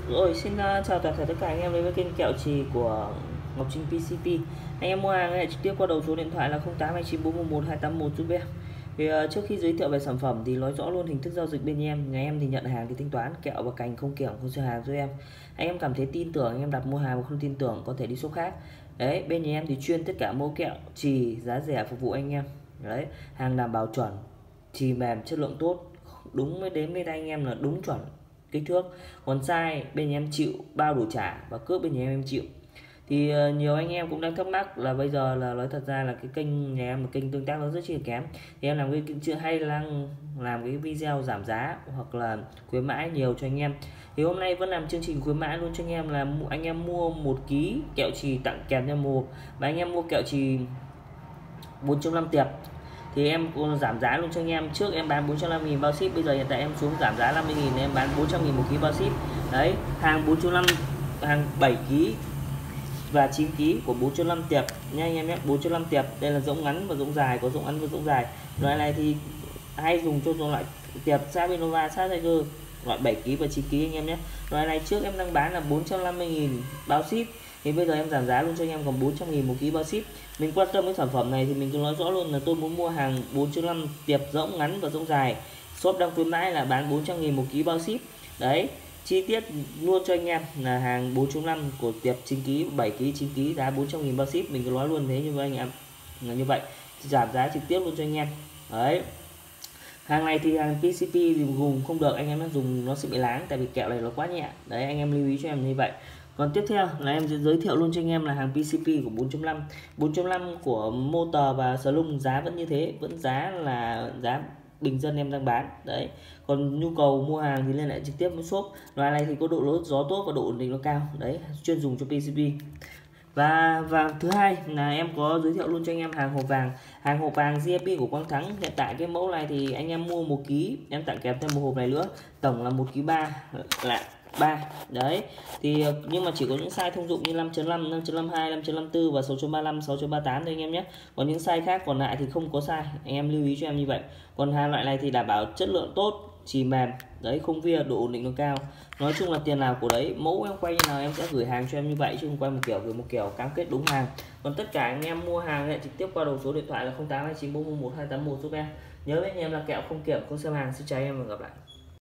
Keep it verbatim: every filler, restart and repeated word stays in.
Rồi, xin uh, chào toàn thể tất cả anh em đến với kênh kẹo trì của Ngọc Trinh pê xê pê. Anh em mua hàng hãy trực tiếp qua đầu số điện thoại là không tám hai chín bốn một một hai tám một giúp em. Thì uh, trước khi giới thiệu về sản phẩm thì nói rõ luôn hình thức giao dịch bên em. Nhà em thì nhận hàng thì thanh toán, kẹo và cành không kiểm không giao hàng giúp em. Anh em cảm thấy tin tưởng, anh em đặt mua hàng mà không tin tưởng có thể đi shop khác. Đấy, bên nhà em thì chuyên tất cả mẫu kẹo trì giá rẻ phục vụ anh em. Đấy, hàng đảm bảo chuẩn, trì mềm, chất lượng tốt, đúng mới đến với tay anh em là đúng chuẩn kích thước. Còn sai bên em chịu bao đủ trả và cước bên nhà em em chịu. Thì uh, nhiều anh em cũng đang thắc mắc là bây giờ là nói thật ra là cái kênh nhà em, một kênh tương tác nó rất chi là kém, thì em làm cái chuyện hay đang làm cái video giảm giá hoặc là khuyến mãi nhiều cho anh em. Thì hôm nay vẫn làm chương trình khuyến mãi luôn cho anh em, là anh em mua một ký kẹo trì tặng kèm theo một, và anh em mua kẹo trì bốn trăm năm tiệp thì em giảm giá luôn cho anh em. Trước em bán bốn trăm năm mươi nghìn bao ship, bây giờ hiện tại em xuống giảm giá năm mươi nghìn, em bán bốn trăm nghìn một ký bao ship. Đấy, hàng bốn trăm năm mươi, hàng bảy ký và chín ký của bốn trăm năm mươi tiệp nha anh em nhé. bốn trăm năm mươi tiệp, đây là rỗng ngắn và rỗng dài, có rỗng ngắn và rỗng dài. Loại này thì hay dùng cho loại tiệp Sabinova, sát Tiger, loại bảy ký và chín ký anh em nhé. Loại này trước em đang bán là bốn trăm năm mươi nghìn bao ship, thì bây giờ em giảm giá luôn cho anh em còn bốn trăm nghìn một ký bao ship. Mình quan tâm cái sản phẩm này thì mình cứ nói rõ luôn là tôi muốn mua hàng bốn trăm năm mươi tiệp rỗng ngắn và rỗng dài, shop đang khuyến mãi là bán bốn trăm nghìn một ký bao ship. Đấy, chi tiết luôn cho anh em là hàng bốn trăm năm của tiệp chín ký, bảy ký, chín ký giá bốn trăm nghìn bao ship. Mình cứ nói luôn thế như với anh em là như vậy, giảm giá trực tiếp luôn cho anh em. Đấy, hàng này thì hàng pê xê pê thì dùng không được anh em, nó dùng nó sẽ bị láng, tại vì kẹo này nó quá nhẹ. Đấy, anh em lưu ý cho em như vậy. Còn tiếp theo là em sẽ giới thiệu luôn cho anh em là hàng pê xê pê của bốn trăm năm. bốn trăm năm của Motor và Slung giá vẫn như thế, vẫn giá là giá bình dân em đang bán. Đấy, còn nhu cầu mua hàng thì liên hệ trực tiếp với shop. Loại này thì có độ lỗ gió tốt và độ ổn định nó cao. Đấy, chuyên dùng cho pê xê pê. Và và thứ hai là em có giới thiệu luôn cho anh em hàng hộp vàng. Hàng hộp vàng giê pê của Quang Thắng, hiện tại cái mẫu này thì anh em mua một ký em tặng kèm thêm một hộp này nữa, tổng là một ký ba là ba. Đấy, thì nhưng mà chỉ có những size thông dụng như năm chấm năm, năm chấm năm hai, năm chấm năm tư và sáu chấm ba lăm, sáu chấm ba tám thôi anh em nhé. Còn những size khác còn lại thì không có size, anh em lưu ý cho em như vậy. Còn hàng loại này thì đảm bảo chất lượng tốt, chì mềm, đấy, không via, độ ổn định nó cao. Nói chung là tiền nào của đấy, mẫu em quay như nào em sẽ gửi hàng cho em như vậy, chứ không quay một kiểu gửi một kiểu, cam kết đúng hàng. Còn tất cả anh em mua hàng ấy, trực tiếp qua đầu số điện thoại là không tám hai chín bốn một một hai tám một giúp em. Nhớ với anh em là kẹo không kiểm không xem hàng. Xin chào em và gặp lại.